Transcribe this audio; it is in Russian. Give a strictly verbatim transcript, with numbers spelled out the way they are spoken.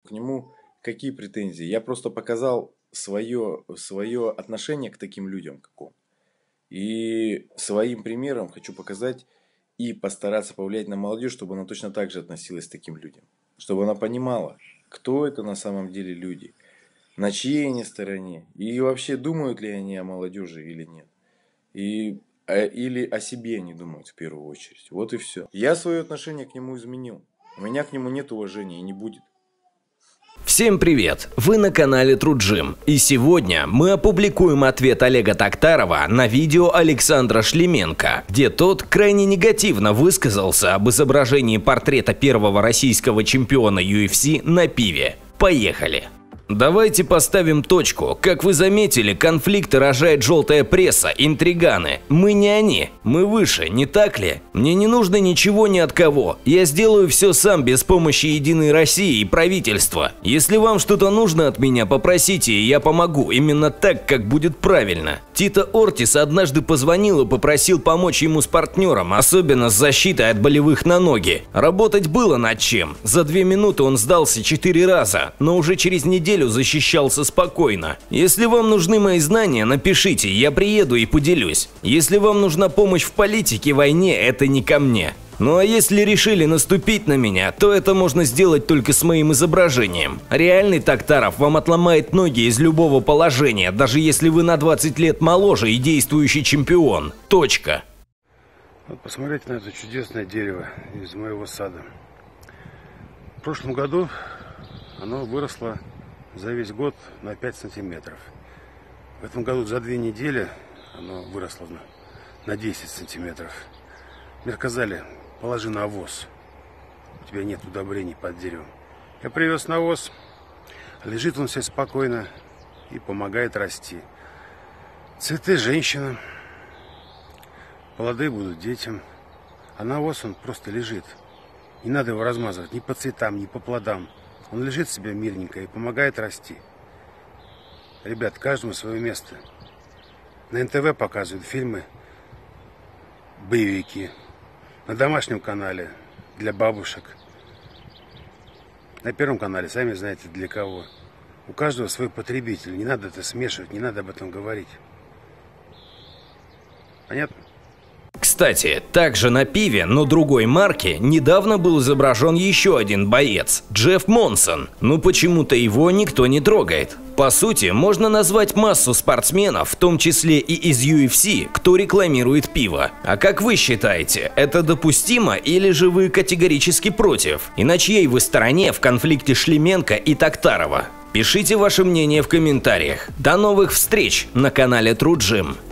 к нему какие претензии? Я просто показал свое, свое отношение к таким людям, как он. И своим примером хочу показать и постараться повлиять на молодежь, чтобы она точно так же относилась к таким людям. Чтобы она понимала, кто это на самом деле люди, на чьей они стороне, и вообще думают ли они о молодежи или нет. И, а, или о себе они думают в первую очередь. Вот и все. Я свое отношение к нему изменил. У меня к нему нет уважения и не будет. Всем привет! Вы на канале Труджим, и сегодня мы опубликуем ответ Олега Токтарова на видео Александра Шлеменко, где тот крайне негативно высказался об изображении портрета первого российского чемпиона ю эф си на пиве. Поехали! Давайте поставим точку. Как вы заметили, конфликты рожает желтая пресса, интриганы. Мы не они, мы выше, не так ли? Мне не нужно ничего ни от кого. Я сделаю все сам без помощи Единой России и правительства. Если вам что-то нужно от меня, попросите, и я помогу. Именно так, как будет правильно. Тита Ортис однажды позвонил и попросил помочь ему с партнером, особенно с защитой от болевых на ноги. Работать было над чем. За две минуты он сдался четыре раза, но уже через неделю защищался спокойно. Если вам нужны мои знания, напишите, я приеду и поделюсь. Если вам нужна помощь в политике, войне, это не ко мне. Ну а если решили наступить на меня, то это можно сделать только с моим изображением. Реальный Токтаров вам отломает ноги из любого положения, даже если вы на двадцать лет моложе и действующий чемпион. Точка. Вот посмотрите на это чудесное дерево из моего сада. В прошлом году оно выросло за весь год на пять сантиметров. В этом году за две недели оно выросло на десять сантиметров. Мне сказали, положи навоз, у тебя нет удобрений под деревом. Я привез навоз, лежит он все спокойно и помогает расти. Цветы женщинам, плоды будут детям, а навоз он просто лежит. Не надо его размазывать ни по цветам, ни по плодам. Он лежит себе мирненько и помогает расти. Ребят, каждому свое место. На эн тэ вэ показывают фильмы, боевики. На домашнем канале для бабушек. На Первом канале, сами знаете, для кого. У каждого свой потребитель. Не надо это смешивать, не надо об этом говорить. Понятно? Кстати, также на пиве, но другой марки, недавно был изображен еще один боец – Джефф Монсон. Но почему-то его никто не трогает. По сути, можно назвать массу спортсменов, в том числе и из ю эф си, кто рекламирует пиво. А как вы считаете, это допустимо или же вы категорически против? И на чьей вы стороне в конфликте Шлеменко и Токтарова? Пишите ваше мнение в комментариях. До новых встреч на канале Труджим.